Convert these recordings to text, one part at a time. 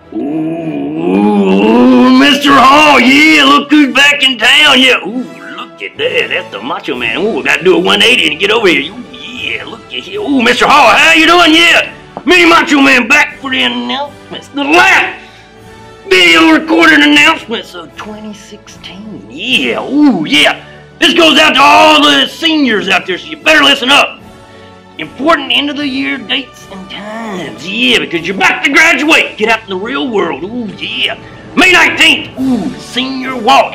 Ooh, Mr. Hall, yeah, look who's back in town, yeah. Ooh, look at that, that's the Macho Man. Ooh, gotta do a 180 and get over here. Ooh, yeah, look at here. Ooh, Mr. Hall, how you doing? Yeah, me Macho Man back for the announcements. The last video recorded announcements of 2016. Yeah, ooh, yeah. This goes out to all the seniors out there, so you better listen up. Important end of the year dates and times, yeah, because you're about to graduate. Get out in the real world, ooh, yeah. May 19th, ooh, senior walk,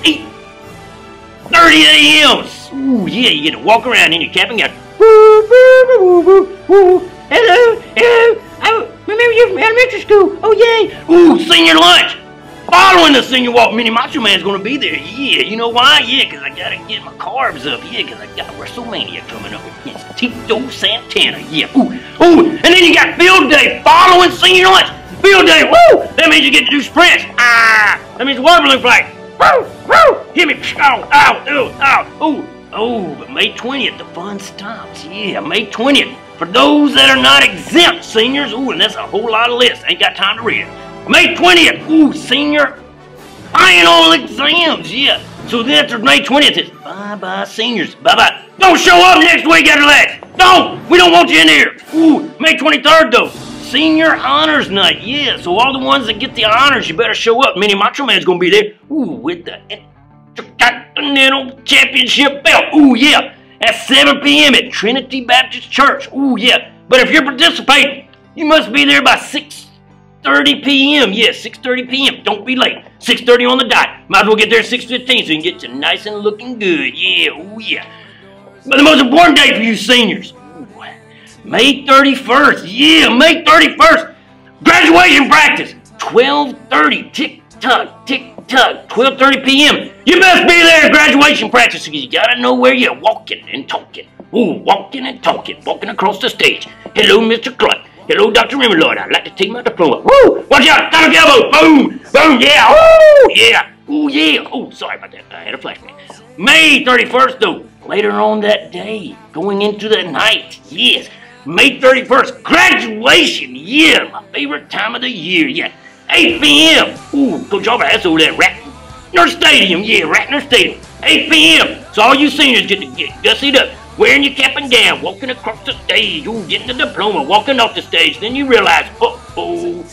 8:30 a.m. Ooh, yeah, you get to walk around in your cap and go, woo, woo, woo, woo, woo. Hello, hello, I remember you from elementary school, oh yay. Ooh, senior lunch. Following the senior walk, Mini Macho Man's gonna be there. Yeah, you know why? Yeah, because I gotta get my carbs up. Yeah, because I got WrestleMania coming up against Tito Santana. Yeah, ooh, ooh. And then you got field day following senior lunch. Field day, woo! That means you get to do sprints. Ah! That means water balloon flight. Woo! Woo! Hit me. Ow, ow, ooh, ow, ooh. Oh, but May 20th, the fun stops. Yeah, May 20th. For those that are not exempt seniors, ooh, and that's a whole lot of lists. Ain't got time to read it. May 20th, ooh, senior final exams, yeah. So then after May 20th, it's bye-bye seniors, bye-bye. Don't show up next week after that. Don't, we don't want you in here. Ooh, May 23rd though, senior honors night, yeah. So all the ones that get the honors, you better show up. Mini Macho Man's gonna be there, ooh, with the Intercontinental Championship belt, ooh, yeah. At 7 p.m. at Trinity Baptist Church, ooh, yeah. But if you're participating, you must be there by 6:30 p.m. Yeah, 6:30 p.m. Don't be late. 6:30 on the dot. Might as well get there at 6:15 so you can get you nice and looking good. Yeah, ooh yeah. But the most important day for you seniors, ooh, May 31st. Yeah, May 31st. Graduation practice. 12:30. Tick tock, tick tock. 12:30 p.m. You best be there at graduation practice because you gotta know where you're walking and talking. Ooh, walking and talking. Walking across the stage. Hello, Mr. Clark. Hello, Dr. Remillard. I'd like to take my diploma. Woo! Watch out! Atomic elbow! Boom! Boom! Yeah! Woo! Yeah! Ooh, yeah! Oh, sorry about that. I had a flashback. May 31st, though. Later on that day. Going into the night. Yes. May 31st. Graduation. Yeah. My favorite time of the year. Yeah. 8 p.m. Ooh, Coach Alvarez over there at Ratner Stadium. Yeah, Ratner Stadium. 8 p.m. So all you seniors get to get gussied up. Wearing your cap and gown, walking across the stage, ooh, getting the diploma, walking off the stage, then you realize, uh-oh,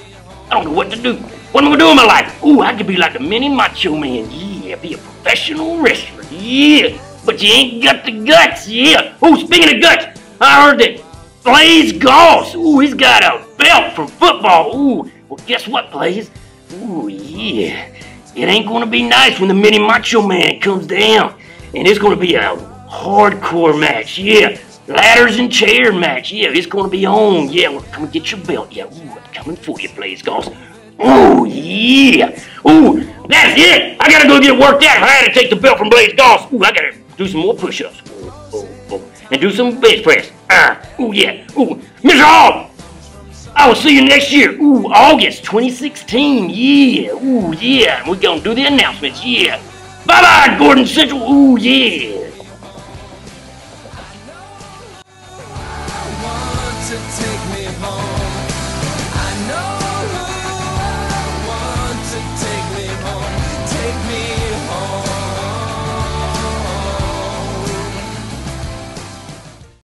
I don't know what to do. What am I gonna do in my life? Ooh, I could be like the Mini Macho Man, yeah, be a professional wrestler, yeah, but you ain't got the guts, yeah. Ooh, speaking of guts, I heard that Blaze Goss, ooh, he's got a belt from football, ooh, well, guess what, Blaze? Ooh, yeah, it ain't gonna be nice when the Mini Macho Man comes down, and it's gonna be a hardcore match, yeah. Ladders and chair match, yeah. It's gonna be on, yeah. Well, come and get your belt, yeah. Ooh, I'm coming for you, Blaze Goss. Ooh, yeah. Ooh, that's it. I gotta go get worked out. If I had to take the belt from Blaze Goss, ooh, I gotta do some more push-ups. Ooh, and do some bench press. Ooh, yeah. Ooh, Mr. Hall, I will see you next year. Ooh, August 2016, yeah. Ooh, yeah. We're gonna do the announcements, yeah. Bye-bye, Gordon Central. Ooh, yeah. To take me home. I know